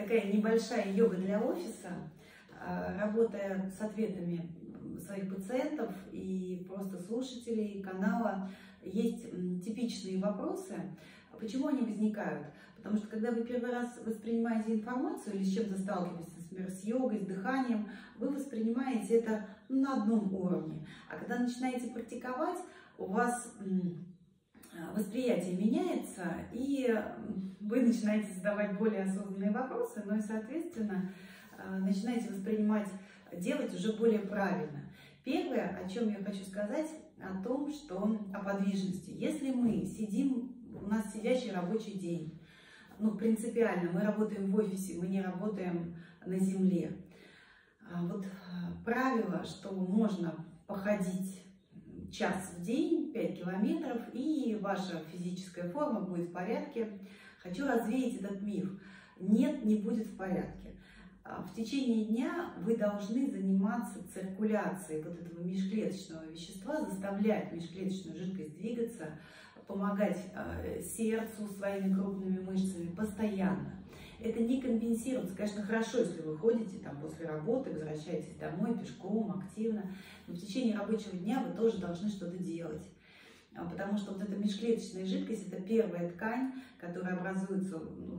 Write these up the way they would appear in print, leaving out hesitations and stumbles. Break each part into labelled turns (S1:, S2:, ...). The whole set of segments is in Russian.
S1: такая небольшая йога для офиса, работая с ответами своих пациентов и просто слушателей канала. Есть типичные вопросы. Почему они возникают? Потому что когда вы первый раз воспринимаете информацию или с чем-то сталкиваетесь, например, с йогой, с дыханием, вы воспринимаете это на одном уровне. А когда начинаете практиковать, у вас восприятие меняется, и вы начинаете задавать более осознанные вопросы, но и, соответственно, начинаете воспринимать, делать уже более правильно. Первое, о чем я хочу сказать, о том, что о подвижности. Если мы сидим, у нас сидячий рабочий день, принципиально, мы работаем в офисе, мы не работаем на земле. Вот правило, что можно походить час в день, 5 километров, и ваша физическая форма будет в порядке. Хочу развеять этот миф. Нет, не будет в порядке. В течение дня вы должны заниматься циркуляцией вот этого межклеточного вещества, заставлять межклеточную жидкость двигаться, помогать сердцу своими крупными мышцами постоянно. Это не компенсируется. Конечно, хорошо, если вы ходите после работы, возвращаетесь домой пешком, активно, но в течение рабочего дня вы тоже должны что-то делать. Потому что вот эта межклеточная жидкость – это первая ткань, которая образуется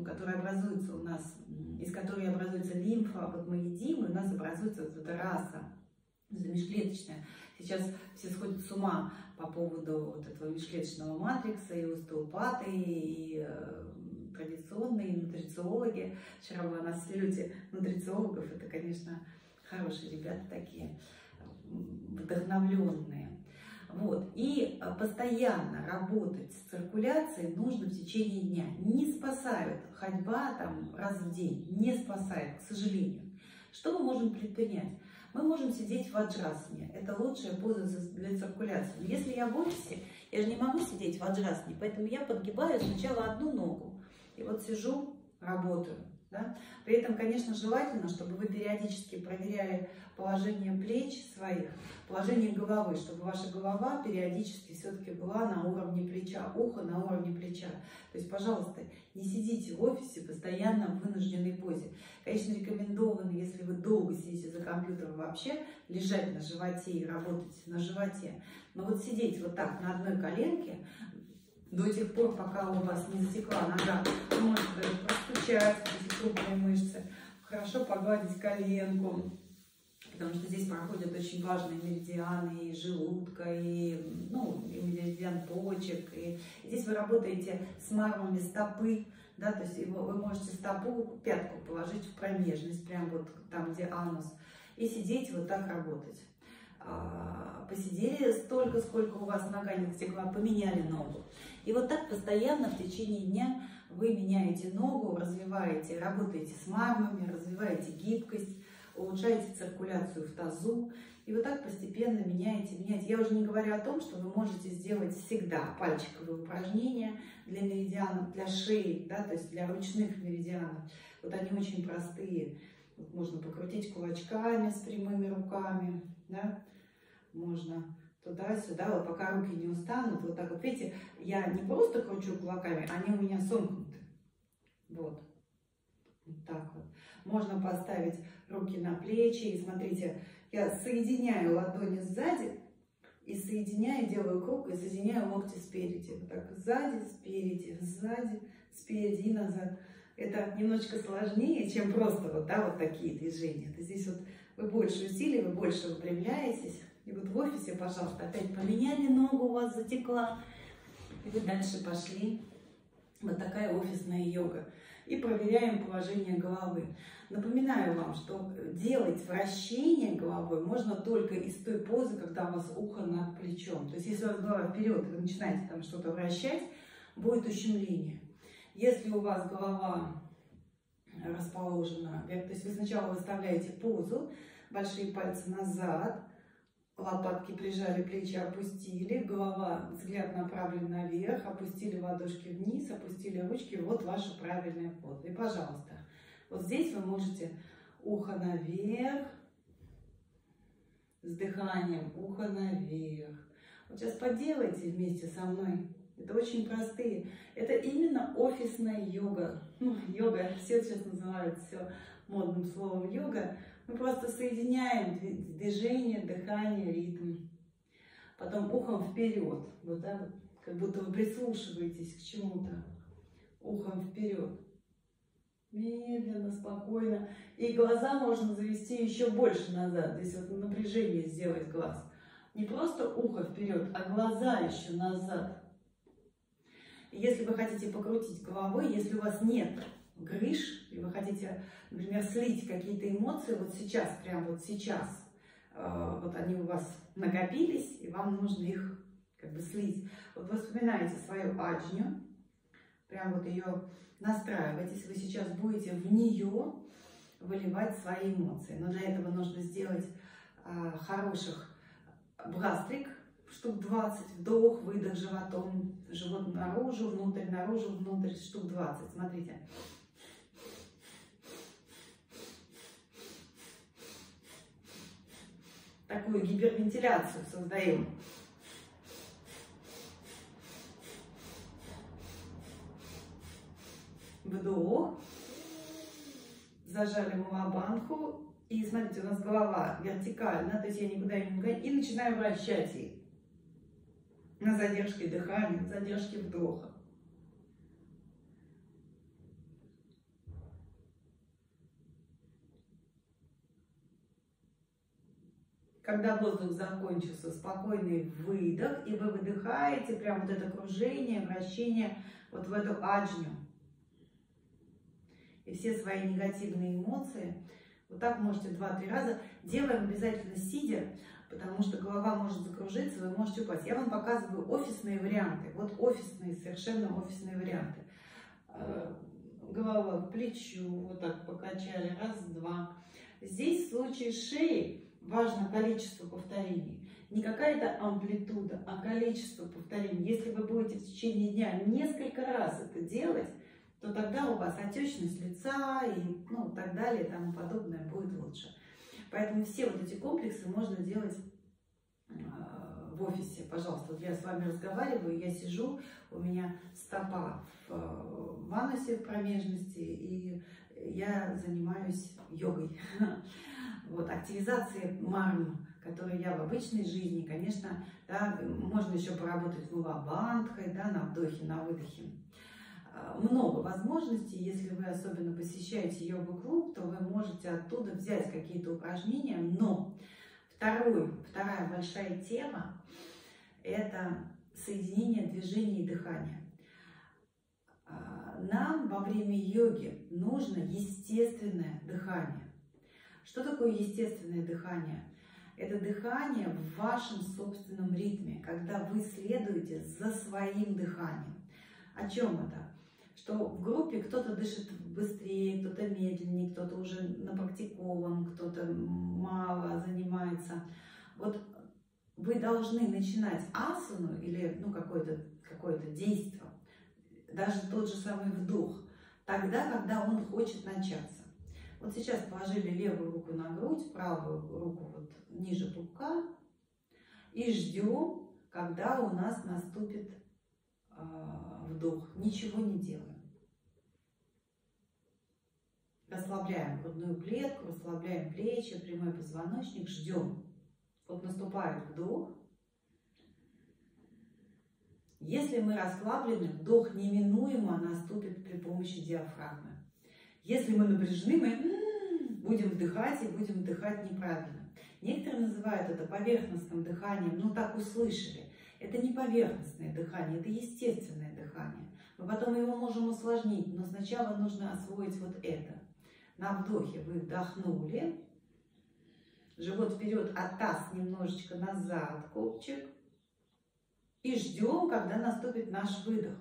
S1: у нас, из которой образуется лимфа. Вот мы едим, и у нас образуется вот эта раса, это межклеточная. Сейчас все сходят с ума по поводу вот этого межклеточного матрикса, и остеопаты, и традиционные, и нутрициологи. Вчера была на слете нутрициологов, это, конечно, хорошие ребята такие, вдохновленные. Вот. И постоянно работать с циркуляцией нужно в течение дня. Не спасает ходьба раз в день, не спасает, к сожалению. Что мы можем предпринять? Мы можем сидеть в ваджрасане. Это лучшая поза для циркуляции. Но если я в офисе, я же не могу сидеть в ваджрасане, поэтому я подгибаю сначала одну ногу. И вот сижу, работаю. Да? При этом, конечно, желательно, чтобы вы периодически проверяли положение плеч своих, положение головы, чтобы ваша голова периодически все-таки была на уровне плеча, ухо на уровне плеча. То есть, пожалуйста, не сидите в офисе постоянно в вынужденной позе. Конечно, рекомендовано, если вы долго сидите за компьютером, вообще лежать на животе и работать на животе. Но вот сидеть вот так на одной коленке до тех пор, пока у вас не затекла нога, вы можете даже простучать эти крупные мышцы, хорошо погладить коленку, потому что здесь проходят очень важные меридианы и желудка, и меридиан почек. И здесь вы работаете с мармами стопы, да, то есть вы можете стопу, пятку положить в промежность, прямо вот там, где анус, и сидеть вот так работать. Посидели столько, сколько у вас нога не затекла, поменяли ногу. И вот так постоянно в течение дня вы меняете ногу, развиваете, работаете с мармами, развиваете гибкость, улучшаете циркуляцию в тазу. И вот так постепенно меняете. Я уже не говорю о том, что вы можете сделать всегда пальчиковые упражнения для меридианов, для шеи, да, то есть для ручных меридианов. Вот они очень простые. Вот можно покрутить кулачками с прямыми руками, да? Можно туда-сюда, вот пока руки не устанут, вот так вот, видите, я не просто кручу кулаками, они у меня сомкнуты, вот так вот. Можно поставить руки на плечи, и смотрите, я соединяю ладони сзади, и соединяю, делаю круг, и соединяю локти спереди, вот так, сзади, спереди и назад. Это немножечко сложнее, чем просто вот такие движения. Здесь вот вы больше усилий, вы больше выпрямляетесь. И вот в офисе, пожалуйста, опять поменяли ногу, у вас затекла, и вы дальше пошли. Вот такая офисная йога. И проверяем положение головы. Напоминаю вам, что делать вращение головой можно только из той позы, когда у вас ухо над плечом. То есть, если у вас голова вперед, и вы начинаете там что-то вращать, будет ущемление. Если у вас голова расположена вверх, то есть вы сначала выставляете позу, большие пальцы назад, лопатки прижали, плечи опустили, голова, взгляд направлен наверх, опустили ладошки вниз, опустили ручки, вот ваша правильная поза. И, пожалуйста, вот здесь вы можете ухо наверх, с дыханием ухо наверх. Вот сейчас поделайте вместе со мной Это очень простые. Это именно офисная йога. Ну, йога, все сейчас называют все модным словом йога. Мы просто соединяем движение, дыхание, ритм. Потом ухом вперед. Вот, да, вот, как будто вы прислушиваетесь к чему-то. Ухом вперед. Медленно, спокойно. И глаза можно завести еще больше назад. Здесь вот напряжение сделать глаз. Не просто ухо вперед, а глаза еще назад. Если вы хотите покрутить головой, если у вас нет грыж, и вы хотите, например, слить какие-то эмоции, вот сейчас, прямо вот сейчас, вот они у вас накопились, и вам нужно их как бы слить. Вот вы вспоминаете свою аджню, прям вот ее настраиваетесь, вы сейчас будете в нее выливать свои эмоции. Но для этого нужно сделать хороших брастрик, штук 20, вдох, выдох животом, живот наружу, внутрь, штук 20. Смотрите. Такую гипервентиляцию создаем. Вдох. Зажали мулабандху. И смотрите, у нас голова вертикальна, то есть я никуда не угоняю. И начинаю вращать их. На задержке дыхания, на задержке вдоха. Когда воздух закончился, спокойный выдох, и вы выдыхаете прям вот это кружение, вращение вот в эту аджню. И все свои негативные эмоции вот так можете 2-3 раза. Делаем обязательно сидя, потому что голова может закружиться, вы можете упасть. Я вам показываю офисные варианты. Вот офисные, совершенно офисные варианты. Голова к плечу, вот так покачали, раз, два. Здесь в случае шеи важно количество повторений. Не какая-то амплитуда, а количество повторений. Если вы будете в течение дня несколько раз это делать, то тогда у вас отечность лица и так далее и тому подобное будет лучше. Поэтому все вот эти комплексы можно делать в офисе. Пожалуйста, вот я с вами разговариваю, я сижу, у меня стопа в анусе, в промежности, и я занимаюсь йогой. Вот, активизация марм, которую я в обычной жизни, конечно, да, можно еще поработать мулабандхой, да, на вдохе, на выдохе. Много возможностей, если вы особенно посещаете йога-клуб, то вы можете оттуда взять какие-то упражнения, но вторая большая тема – это соединение движения и дыхания. Нам во время йоги нужно естественное дыхание. Что такое естественное дыхание? Это дыхание в вашем собственном ритме, когда вы следуете за своим дыханием. О чем это? Что в группе кто-то дышит быстрее, кто-то медленнее, кто-то уже напрактикован, кто-то мало занимается. Вот вы должны начинать асану или какое-то действие, даже тот же самый вдох, тогда, когда он хочет начаться. Вот сейчас положили левую руку на грудь, правую руку вот ниже пупка и ждем, когда у нас наступит вдох. Ничего не делаем. Расслабляем грудную клетку, расслабляем плечи, прямой позвоночник, ждем. Вот наступает вдох. Если мы расслаблены, вдох неминуемо наступит при помощи диафрагмы. Если мы напряжены, мы будем вдыхать и будем вдыхать неправильно. Некоторые называют это поверхностным дыханием, но так услышали. Это не поверхностное дыхание, это естественное дыхание. Мы потом его можем усложнить, но сначала нужно освоить вот это. На вдохе вы вдохнули, живот вперед, а таз немножечко назад, копчик. И ждем, когда наступит наш выдох.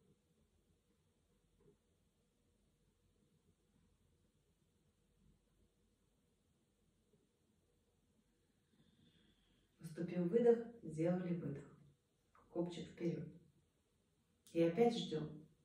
S1: Наступил выдох, сделали выдох. Копчик вперед. И опять ждем.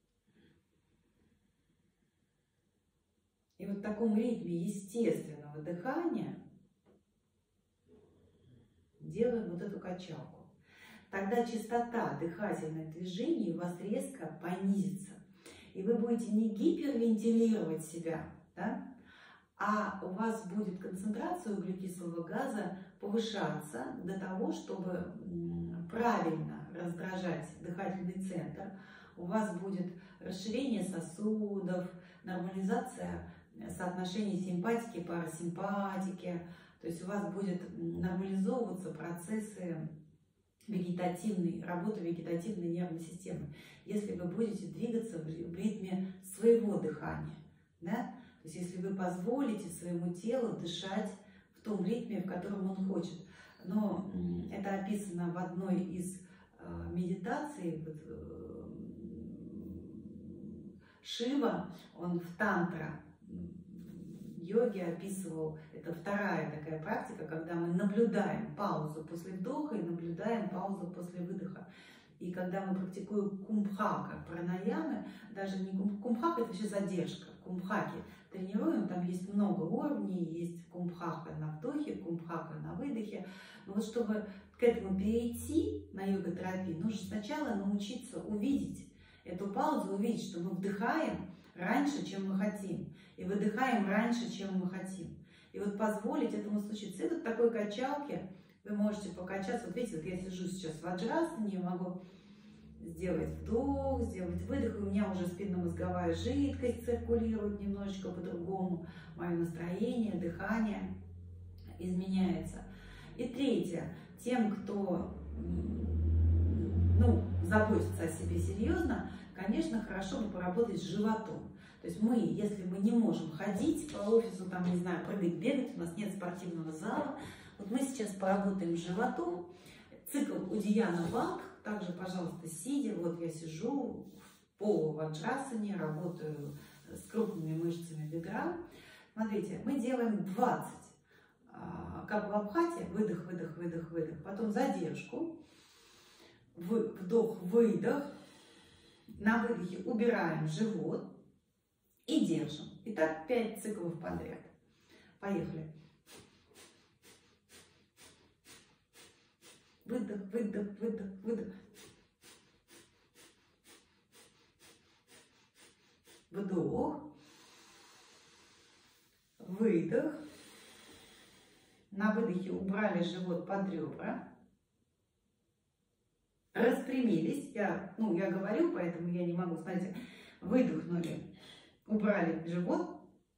S1: И вот в таком ритме естественного дыхания делаем вот эту качалку. тогда частота дыхательных движений у вас резко понизится. И вы будете не гипервентилировать себя, да, а у вас будет концентрация углекислого газа повышаться до того, чтобы правильно раздражать дыхательный центр. У вас будет расширение сосудов, нормализация соотношения симпатики, парасимпатики. То есть у вас будет нормализовываться процессы работы вегетативной нервной системы, если вы будете двигаться в ритме своего дыхания. Да? То есть если вы позволите своему телу дышать в том ритме, в котором он хочет. Но это описано в одной из медитаций. Шива, он в тантра йоге описывал, это вторая такая практика, когда мы наблюдаем паузу после вдоха и наблюдаем паузу после выдоха. И когда мы практикуем кумбхака, пранаямы, даже не кумбхака, это вообще задержка, кумбхаки тренируем, там есть много уровней, есть кумбхака на вдохе, кумбхака на выдохе. Но вот чтобы к этому перейти на йога-терапии, нужно сначала научиться увидеть эту паузу, увидеть, что мы вдыхаем раньше, чем мы хотим, и выдыхаем раньше, чем мы хотим. И вот позволить этому случиться. И вот в такой качалке вы можете покачаться. Вот видите, вот я сижу сейчас в ваджрасане, могу сделать вдох, сделать выдох, и у меня уже спинномозговая жидкость циркулирует немножечко по-другому, мое настроение, дыхание изменяется. И третье, тем, кто заботится о себе серьезно, конечно, хорошо бы поработать с животом. То есть мы, если мы не можем ходить по офису, там, не знаю, прыгать, бегать, у нас нет спортивного зала, вот мы сейчас поработаем с животом. Цикл Удияна Бханг, также, пожалуйста, сидя, вот я сижу в полуваджрасане, работаю с крупными мышцами бедра. Смотрите, мы делаем 20, как в Абхате, выдох, выдох, выдох, выдох, потом задержку, вдох, выдох, на выдохе убираем живот и держим. Итак, 5 циклов подряд. Поехали. Выдох, выдох, выдох, выдох. Вдох. Выдох. На выдохе убрали живот под ребра. Распрямились. Я говорю, поэтому я не могу. Смотрите, выдохнули, убрали живот.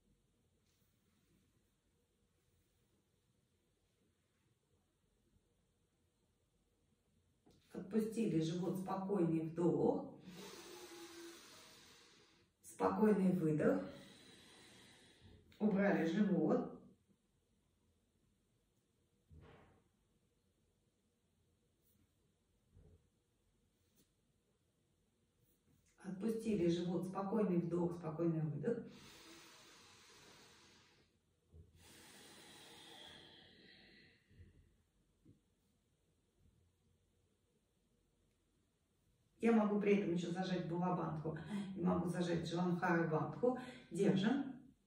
S1: Отпустили живот, спокойный вдох, спокойный выдох, убрали живот, отпустили живот, спокойный вдох, спокойный выдох. Я могу при этом еще зажать Балабандху, и могу зажать Джаландхара Бандху. Держим.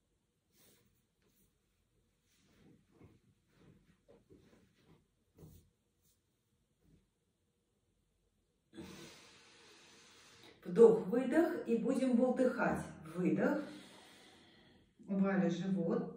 S1: Вдох, выдох, и будем бултыхать. Выдох. Убрали живот.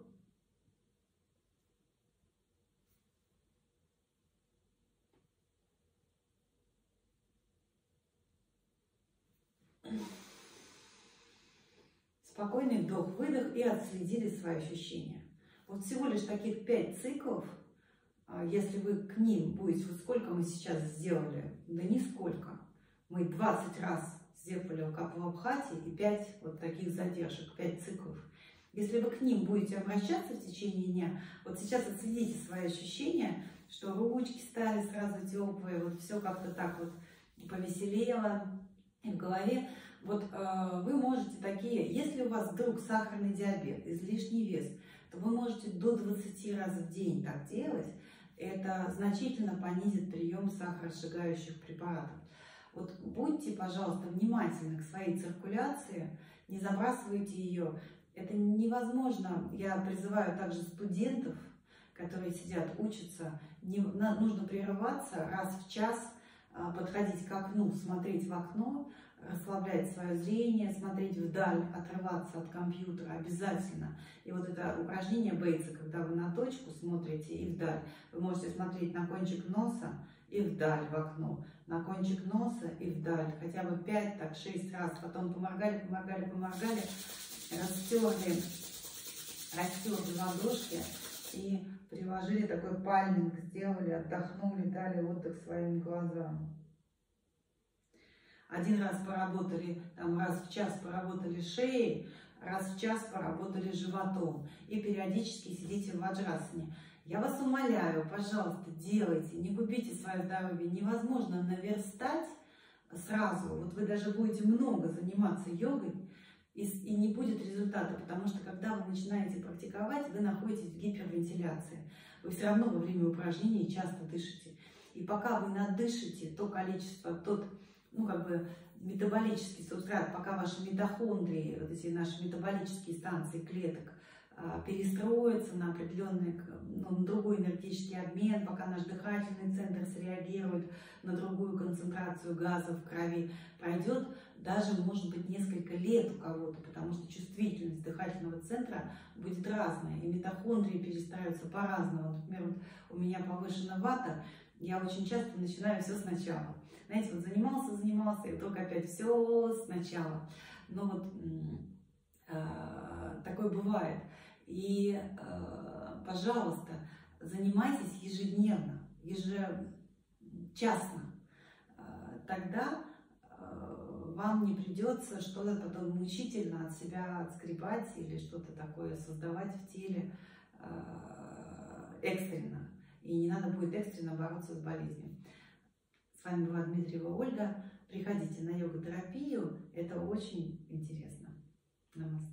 S1: Спокойный вдох, выдох, и отследили свои ощущения. Вот всего лишь таких 5 циклов, если вы к ним будете, вот сколько мы сейчас сделали, да нисколько. Мы 20 раз сделали Капалабхати и 5 вот таких задержек, 5 циклов. Если вы к ним будете обращаться в течение дня, вот сейчас отследите свои ощущения, что ручки стали сразу теплые, вот все как-то так вот повеселело и в голове. Вот вы можете такие, если у вас вдруг сахарный диабет, излишний вес, то вы можете до 20 раз в день так делать. Это значительно понизит прием сахаросжигающих препаратов. Вот будьте, пожалуйста, внимательны к своей циркуляции, не забрасывайте ее. Это невозможно. Я призываю также студентов, которые сидят, учатся, нужно прерываться раз в час, подходить к окну, смотреть в окно, расслаблять свое зрение, смотреть вдаль, отрываться от компьютера обязательно. И вот это упражнение Бейтса, когда вы на точку смотрите и вдаль, вы можете смотреть на кончик носа и вдаль в окно, на кончик носа и вдаль, хотя бы 5, так 6 раз, потом поморгали, растерли ладошки и приложили такой пальминг, сделали, отдохнули, дали отдых своим глазам. Один раз поработали, там раз в час поработали шеей, раз в час поработали животом. И периодически сидите в ваджрасане. Я вас умоляю, пожалуйста, делайте, не губите свое здоровье. Невозможно наверстать сразу. Вот вы даже будете много заниматься йогой, и не будет результата, потому что когда вы начинаете практиковать, вы находитесь в гипервентиляции. Вы все равно во время упражнений часто дышите. И пока вы надышите то количество, тот, метаболический субстрат, пока ваши митохондрии, вот эти наши метаболические станции клеток перестроятся на определенный, на другой энергетический обмен, пока наш дыхательный центр среагирует на другую концентрацию газа в крови, пройдет даже, может быть, несколько лет у кого-то, потому что чувствительность дыхательного центра будет разная, и митохондрии перестраиваются по-разному. Например, вот у меня повышена вата, я очень часто начинаю все сначала. Знаете, вот занимался, и вдруг опять все сначала. Но вот такое бывает. И, пожалуйста, занимайтесь ежедневно, ежечасно. Тогда вам не придется что-то потом мучительно от себя отскребать или что-то такое создавать в теле экстренно. И не надо будет экстренно бороться с болезнью. С вами была Дмитриева Ольга. Приходите на йога-терапию, это очень интересно. Намасте.